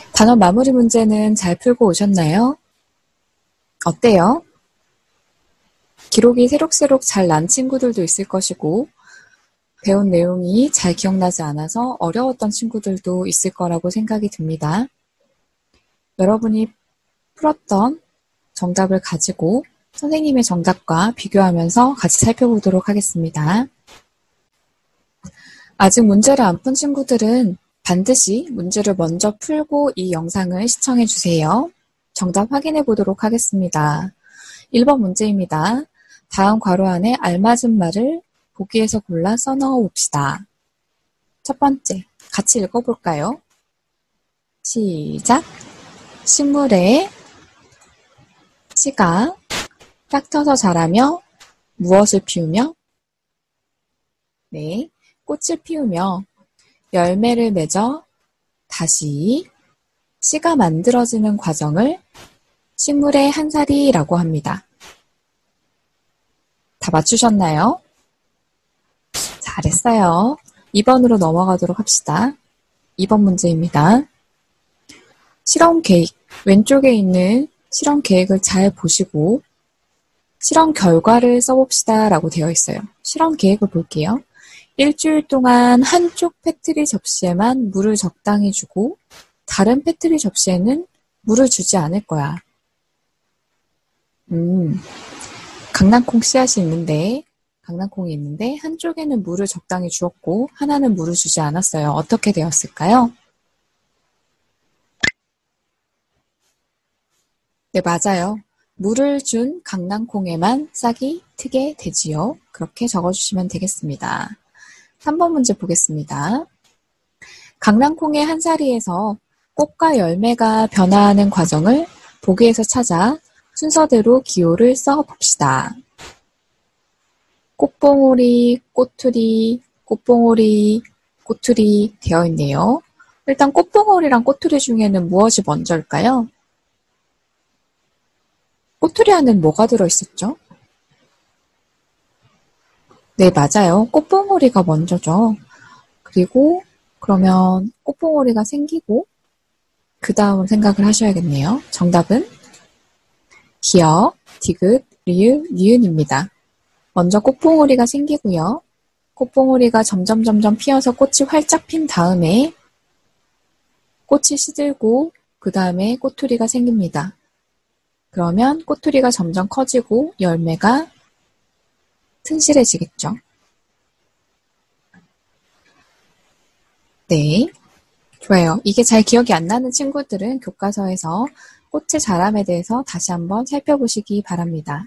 단원 마무리 문제는 잘 풀고 오셨나요? 어때요? 기록이 새록새록 잘 난 친구들도 있을 것이고, 배운 내용이 잘 기억나지 않아서 어려웠던 친구들도 있을 거라고 생각이 듭니다. 여러분이 풀었던 정답을 가지고 선생님의 정답과 비교하면서 같이 살펴보도록 하겠습니다. 아직 문제를 안 푼 친구들은 반드시 문제를 먼저 풀고 이 영상을 시청해 주세요. 정답 확인해 보도록 하겠습니다. 1번 문제입니다. 다음 괄호 안에 알맞은 말을 보기에서 골라 써넣어 봅시다. 첫 번째, 같이 읽어볼까요? 시작! 식물의 씨가 싹 트서 자라며 무엇을 피우며? 네, 꽃을 피우며 열매를 맺어 다시 씨가 만들어지는 과정을 식물의 한 살이라고 합니다. 다 맞추셨나요? 잘했어요. 2번으로 넘어가도록 합시다. 2번 문제입니다. 실험 계획, 왼쪽에 있는 실험 계획을 잘 보시고 실험 결과를 써봅시다 라고 되어 있어요. 실험 계획을 볼게요. 일주일 동안 한쪽 패트리 접시에만 물을 적당히 주고 다른 패트리 접시에는 물을 주지 않을 거야. 강낭콩 씨앗이 있는데 강낭콩이 있는데 한쪽에는 물을 적당히 주었고 하나는 물을 주지 않았어요. 어떻게 되었을까요? 네, 맞아요. 물을 준 강낭콩에만 싹이 트게 되지요. 그렇게 적어주시면 되겠습니다. 3번 문제 보겠습니다. 강낭콩의 한 사리에서 꽃과 열매가 변화하는 과정을 보기에서 찾아 순서대로 기호를 써봅시다. 꽃봉오리, 꼬투리, 꽃봉오리, 꼬투리 되어 있네요. 일단 꽃봉오리랑 꼬투리 중에는 무엇이 먼저일까요? 꼬투리 안에는 뭐가 들어있었죠? 네, 맞아요. 꽃봉오리가 먼저죠. 그리고 그러면 꽃봉오리가 생기고 그 다음 생각을 하셔야겠네요. 정답은 기역, 디귿, 리을, 니은입니다. 먼저 꽃봉오리가 생기고요. 꽃봉오리가 점점 피어서 꽃이 활짝 핀 다음에 꽃이 시들고 그 다음에 꼬투리가 생깁니다. 그러면 꼬투리가 점점 커지고 열매가 튼실해지겠죠. 네, 좋아요. 이게 잘 기억이 안 나는 친구들은 교과서에서 꽃의 자람에 대해서 다시 한번 살펴보시기 바랍니다.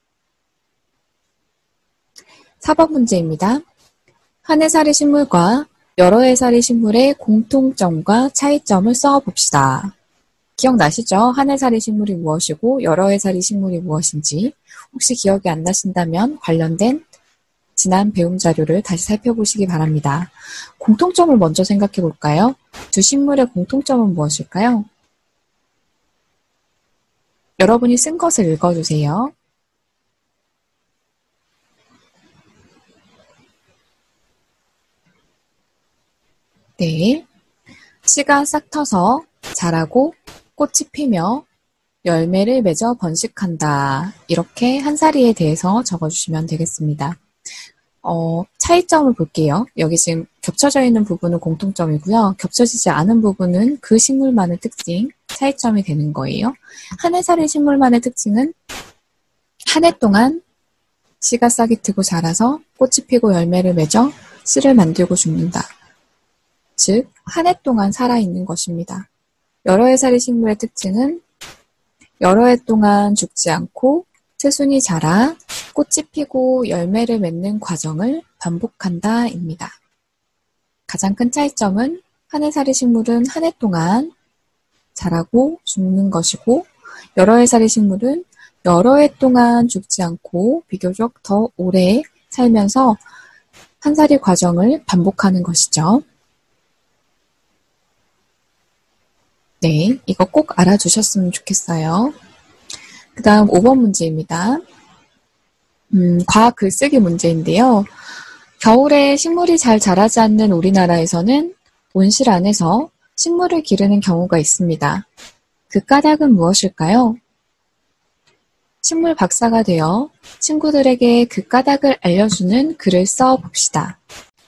4번 문제입니다. 한 해살이 식물과 여러 해살이 식물의 공통점과 차이점을 써봅시다. 기억나시죠? 한 해살이 식물이 무엇이고 여러 해살이 식물이 무엇인지 혹시 기억이 안 나신다면 관련된 지난 배움 자료를 다시 살펴보시기 바랍니다. 공통점을 먼저 생각해 볼까요? 두 식물의 공통점은 무엇일까요? 여러분이 쓴 것을 읽어주세요. 네, 씨가 싹 터서 자라고 꽃이 피며 열매를 맺어 번식한다. 이렇게 한 사리에 대해서 적어주시면 되겠습니다. 차이점을 볼게요. 여기 지금 겹쳐져 있는 부분은 공통점이고요. 겹쳐지지 않은 부분은 그 식물만의 특징, 차이점이 되는 거예요. 한 해살이 식물만의 특징은 한 해 동안 씨가 싹이 트고 자라서 꽃이 피고 열매를 맺어 씨를 만들고 죽는다. 즉, 한 해 동안 살아있는 것입니다. 여러 해살이 식물의 특징은 여러 해 동안 죽지 않고 새순이 자라 꽃이 피고 열매를 맺는 과정을 반복한다입니다. 가장 큰 차이점은 한 해살이 식물은 한 해 동안 자라고 죽는 것이고 여러 해살이 식물은 여러 해 동안 죽지 않고 비교적 더 오래 살면서 한 살이 과정을 반복하는 것이죠. 네, 이거 꼭 알아두셨으면 좋겠어요. 그 다음 5번 문제입니다. 과학 글쓰기 문제인데요. 겨울에 식물이 잘 자라지 않는 우리나라에서는 온실 안에서 식물을 기르는 경우가 있습니다. 그 까닭은 무엇일까요? 식물 박사가 되어 친구들에게 그 까닭을 알려주는 글을 써봅시다.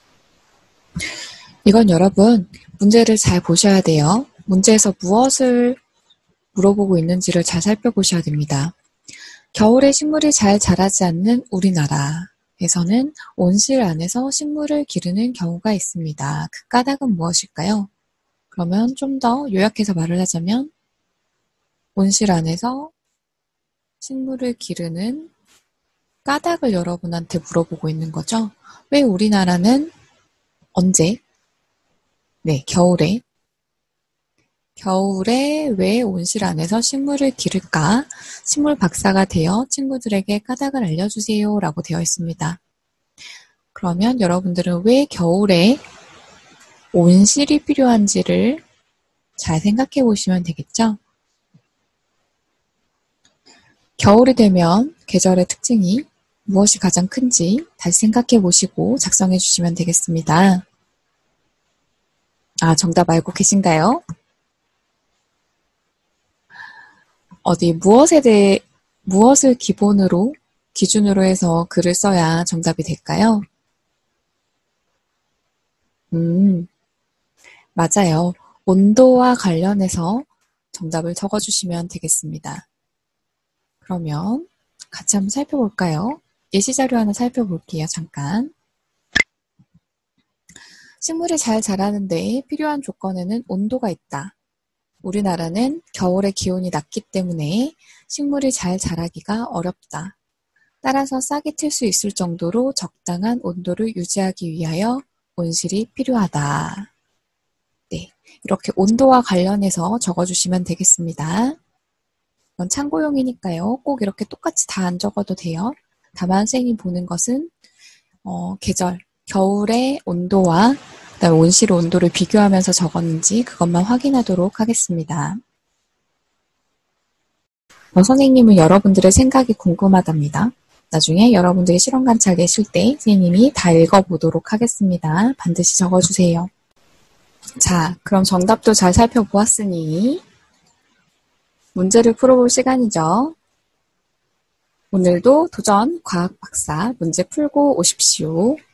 이건 여러분, 문제를 잘 보셔야 돼요. 문제에서 무엇을 물어보고 있는지를 잘 살펴보셔야 됩니다. 겨울에 식물이 잘 자라지 않는 우리나라에서는 온실 안에서 식물을 기르는 경우가 있습니다. 그 까닭은 무엇일까요? 그러면 좀 더 요약해서 말을 하자면 온실 안에서 식물을 기르는 까닭을 여러분한테 물어보고 있는 거죠. 왜 우리나라는 언제? 네, 겨울에 왜 온실 안에서 식물을 기를까? 식물 박사가 되어 친구들에게 까닭을 알려주세요 라고 되어 있습니다. 그러면 여러분들은 왜 겨울에 온실이 필요한지를 잘 생각해 보시면 되겠죠? 겨울이 되면 계절의 특징이 무엇이 가장 큰지 다시 생각해 보시고 작성해 주시면 되겠습니다. 아, 정답 알고 계신가요? 어디 무엇을 기준으로 해서 글을 써야 정답이 될까요? 맞아요. 온도와 관련해서 정답을 적어주시면 되겠습니다. 그러면 같이 한번 살펴볼까요? 예시 자료 하나 살펴볼게요. 잠깐. 식물이 잘 자라는데 필요한 조건에는 온도가 있다. 우리나라는 겨울에 기온이 낮기 때문에 식물이 잘 자라기가 어렵다. 따라서 싹이 틀 수 있을 정도로 적당한 온도를 유지하기 위하여 온실이 필요하다. 네, 이렇게 온도와 관련해서 적어주시면 되겠습니다. 이건 참고용이니까요. 꼭 이렇게 똑같이 다 안 적어도 돼요. 다만 선생님이 보는 것은 계절, 겨울의 온도와 그다음에 온실 온도를 비교하면서 적었는지 그것만 확인하도록 하겠습니다. 선생님은 여러분들의 생각이 궁금하답니다. 나중에 여러분들이 실험 관찰 내실 때 선생님이 다 읽어보도록 하겠습니다. 반드시 적어주세요. 자, 그럼 정답도 잘 살펴보았으니 문제를 풀어볼 시간이죠. 오늘도 도전 과학 박사 문제 풀고 오십시오.